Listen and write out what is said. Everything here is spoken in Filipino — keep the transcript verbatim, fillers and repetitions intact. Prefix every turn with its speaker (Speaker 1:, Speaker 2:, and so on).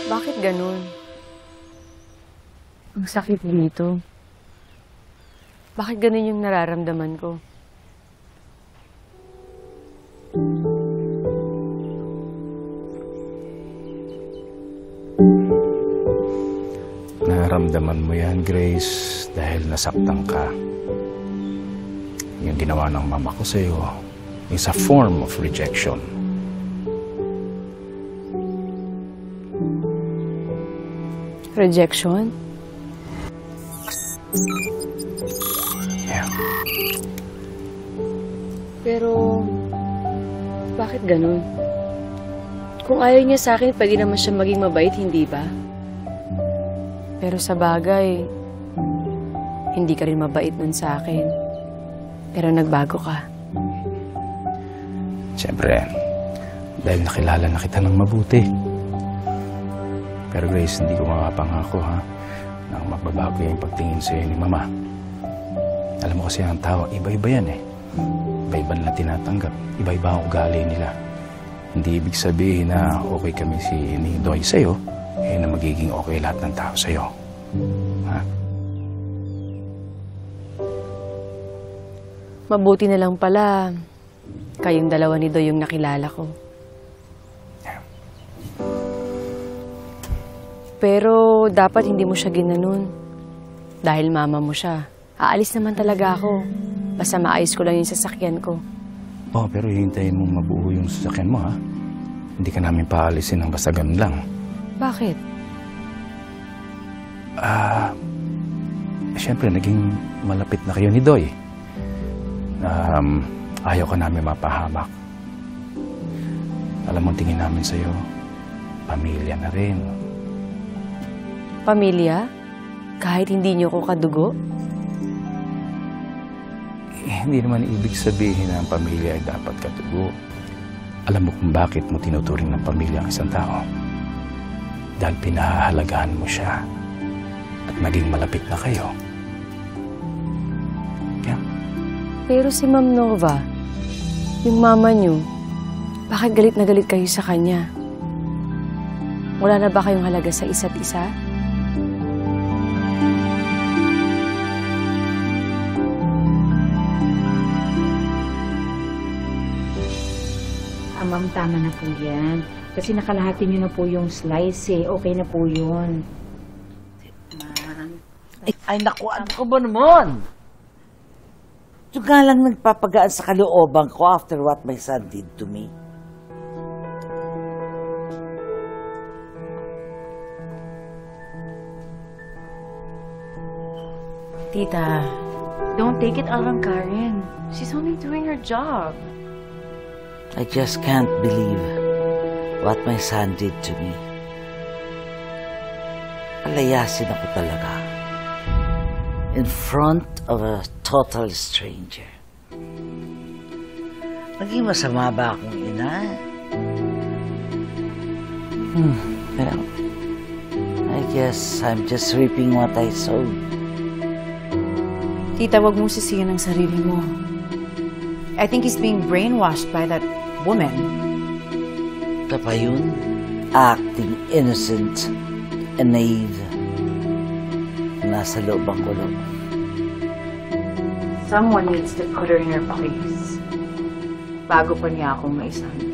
Speaker 1: Bakit ganun? Ang sakit nito. Bakit ganun yung nararamdaman ko?
Speaker 2: Nararamdaman mo yan, Grace, dahil nasaktan ka. Yung ginawa ng mama ko sa'yo is a form of rejection.
Speaker 1: Rejection?
Speaker 2: Yeah.
Speaker 1: Pero, bakit ganun? Kung ayaw niya sa akin, pwede naman siya maging mabait, hindi ba? Pero sa bagay, hindi ka rin mabait nun sa akin. Pero nagbago ka.
Speaker 2: Siyempre, dahil nakilala na kita ng mabuti. Pero Grace, hindi ko makapangako, ha, na magbabago yung pagtingin sa'yo ni Mama. Alam mo kasi ang tao, iba-iba yan eh. Iba-iba nila tinatanggap. Iba-iba ang ugali nila. Hindi ibig sabihin na okay kami si ni Doy sa'yo, eh na magiging okay lahat ng tao sa'yo. Ha?
Speaker 1: Mabuti na lang pala, kayong dalawa ni Doy yung nakilala ko. Pero dapat hindi mo siya ginanon. Dahil mama mo siya. Aalis naman talaga ako. Basta maayos ko lang yung sasakyan ko.
Speaker 2: Oo, pero hihintayin mong mabuo yung sasakyan mo, ha? Hindi ka namin paalisin ng basta ganun lang.
Speaker 1: Bakit?
Speaker 2: Ah, siyempre, naging malapit na kayo ni Doy. Um, ayaw ka namin mapahamak. Alam mo, tingin namin sa'yo, pamilya na rin.
Speaker 1: Pamilya? Kahit hindi niyo ko kadugo?
Speaker 2: Eh, hindi naman ibig sabihin na ang pamilya ay dapat katugo. Alam mo kung bakit mo tinuturing ng pamilya ang isang tao? Dahil pinahahalagahan mo siya at naging malapit na kayo. Yeah.
Speaker 1: Pero si Ma'am Nova, yung mama niyo, bakit galit na galit kayo sa kanya? Wala na ba kayong halaga sa isa't isa?
Speaker 3: Ah, ma'am, tama na po yan. Kasi nakalahati niyo na po yung slice eh. Okay na po yun.
Speaker 4: Ay, ay naku, ano ko ba naman? Ito nga lang nagpapagaan sa kalooban ko after what my son did to me.
Speaker 3: Tita, don't take it out on Karen. She's only doing her job.
Speaker 4: I just can't believe what my son did to me. Palayasin ako talaga. In front of a total stranger. Naging masama ba akong ina? Hmm, well, I guess I'm just reaping what I sowed.
Speaker 5: Tita, wag mong sisiyan ang sarili mo. I think he's being brainwashed by that woman.
Speaker 4: Ito pa yun? Acting innocent and naive. Nasa loob ang kulong.
Speaker 3: Someone needs to put her in her place. Bago pa niya akong maisahan.